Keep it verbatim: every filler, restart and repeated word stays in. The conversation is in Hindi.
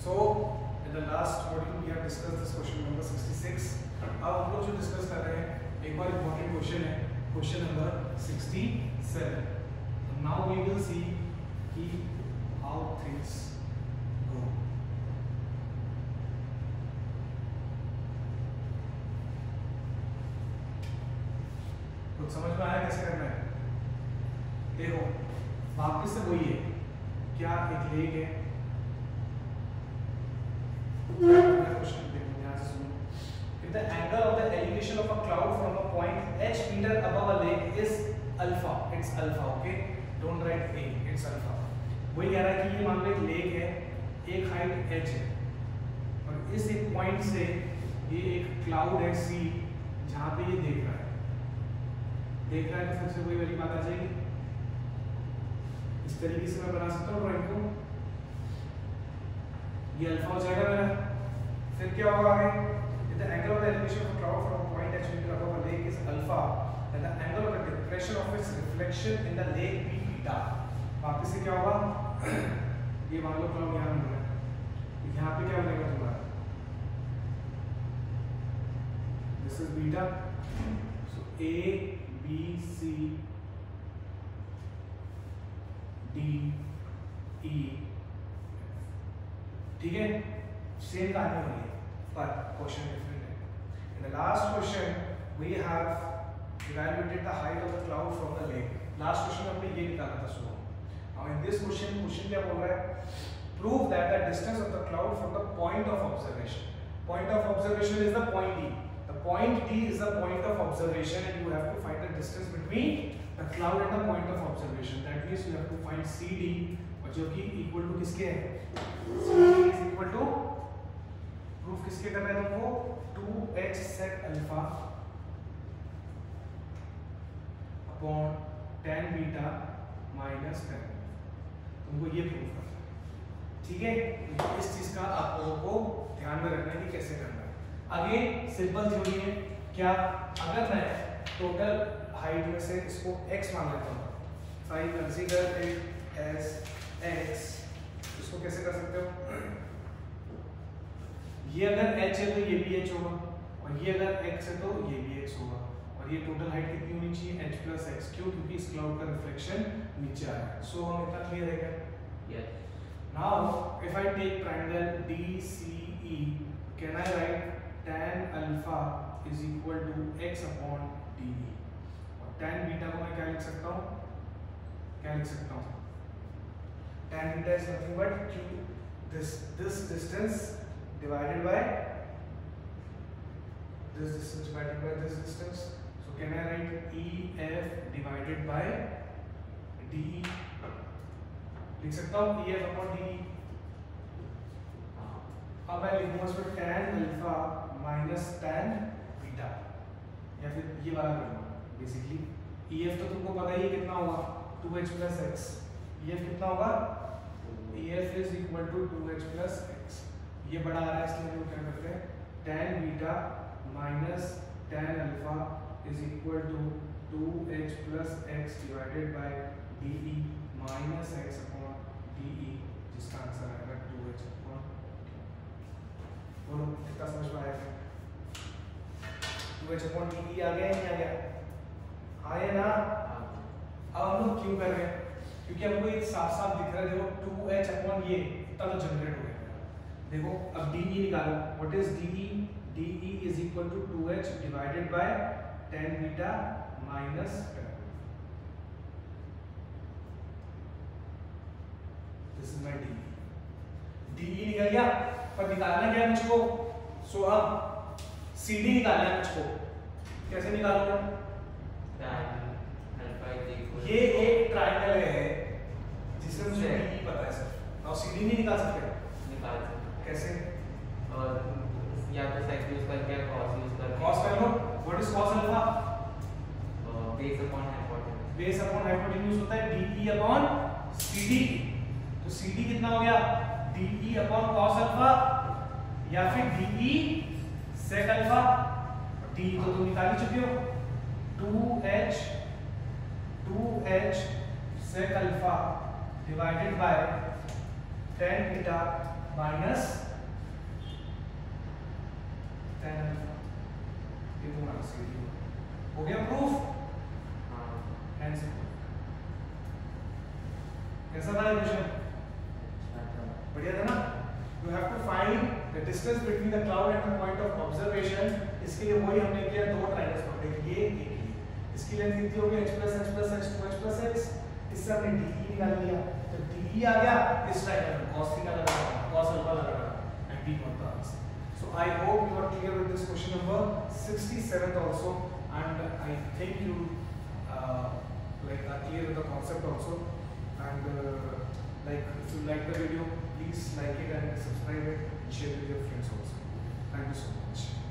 So in the last module we have discussed this question number sixty-six. अब हम लोग जो डिस्कस कर रहे हैं एक और इम्पोर्टेंट क्वेश्चन है, question number sixty-seven. Now we will see कि how things go. कुछ समझ में आया कैसे करना है? देखो वापस से वही है, क्या एक लेक है, क्वेश्चन देखो यहाँ से सुनो. If the angle of the elevation of a cloud from a point h meter above a lake is alpha, it's alpha, okay? Don't write a, it's alpha. वही कह रहा है कि ये मान लो एक लेक है, एक हाइट h है, और इस एक पॉइंट से ये एक क्लाउड है c, जहाँ पे ये देख रहा है, देख रहा है तो फिर से वही वाली बात आ जाएगी. इस तरीके से मैं बना सकता हूँ ड्राइंग को, ये अल्फा हो जाएगा मेरा. फिर क्या होगा आगे? If the angle of the elevation of a cloud from a point h meter above a lake is alpha, then the angle of the depression of its reflection in the lake be beta. वापस से क्या होगा? ये मान लो क्लाउड यहाँ बन रहा है, यहाँ पे क्या बनेगा तुम्हारा? This is beta. So A, B, C, D, E. ठीक है, सेम कहानी हो रही है पर क्वेश्चन डिफरेंट है. In the last question we have evaluated the height of the cloud from the lake. Last question हमने ये निकाला था सुनो. Now in this question question क्या बोल रहा है? Prove that the distance of the cloud from the point of observation. Point of observation is the point D. The point D is the point of observation and you have to find the distance between the cloud and the point of observation. That means you have to find C D, जो कि इक्वल टू किसके है? C D is equal to proof किसके करना है तुमको? Two H sec alpha upon tan beta minus tan. तुमको ये प्रूफ करना है, ठीक है? इस चीज का आप लोगों को ध्यान में रखना है कि कैसे करना है. आगे सिंपल थ्योरी है क्या? अगर मैं टोटल हाइट में से इसको x मान लेता हूँ, phi consider it as x, इसको कैसे कर सकते हो? ये अगर h है तो ये भी h होगा, और ये अगर x है तो ये भी x होगा, और ये टोटल हाइट कितनी होनी चाहिए? h plus x. क्यों? क्योंकि इस क्लाउड का रिफ्लेक्शन नीचे आ रहा है. सो हम इतना क्लियर है क्या? Yes. Now if I take triangle D C E, can I write tan alpha is equal to x upon D E? और tan बीटा को मैं क्या लिख सकता हूँ? क्या लिख सकता हूँ? tan beta is nothing but q, this this distance divided by this distance divided by this distance. So can I write E F divided by D E? लिख सकता हूँ E F upon D E. अब मैं लिखूंगा इसमें tan alpha minus tan beta, या फिर ये वाला करूँगा. बेसिकली E F तो तुमको पता ही है कितना होगा? Two h plus x. E F कितना होगा? E F is equal to two h plus x. ये बड़ा आ रहा है इसलिए हम क्या करते हैं? tan beta minus tan alpha is equal to two h plus x divided by de minus x upon de, जिसका आंसर आएगा टू एच upon. बोलो कितना समझ में आया? टू एच upon de आ गया नहीं आ गया? आया ना? अब हम लोग क्यों कर रहे हैं? क्योंकि हमको ये साफ साफ दिख रहा है. देखो टू एच अपॉन ये इतना तो जनरेट हो गया. देखो अब de निकालो. What is de? de is equal to two h divided by tan beta minus tan. This is my de. de निकल गया, पर निकालना क्या है मुझको? सो अब cd निकालना है मुझको. कैसे निकालोगे? ये एक ट्रायंगल है जिसमें मुझे de पता है सर. नाउ cd नहीं निकाल सकते? निकाल सकते. कैसे? और या तो sec यूज करके या cos यूज करके. cos कर लो. What is cos alpha? Base upon hypotenuse. Base upon hypotenuse होता है de अपॉन cd. तो cd कितना हो गया? de अपॉन cos अल्फा या फिर de sec अल्फा. de तो तुम निकाल ही चुके हो. Two h two H sec alpha divided by tan theta minus tan alpha. ये पूरा सीधी हो गया प्रूफ. हाँ. Hence कैसा था इक्वेशन? बढ़िया था ना? You have to find the distance between the cloud and the point of observation. इसके लिए वही हमने किया, दो ट्रायंगल्स पकड़े, ये एक ये. इसकी लेंथ कितनी होगी? h plus h plus h two h plus x. इससे हमने de निकाल लिया. जब de आ गया, इस ट्रायंगल में cos थीटा लगा, cos अल्फा लगा, and d got the answer. So I hope you are clear with this question number sixty-seven also, and I think you uh, like are clear with the concept also. And uh, like if you like the video, please like it and subscribe it and share with your friends also. Thank you so much.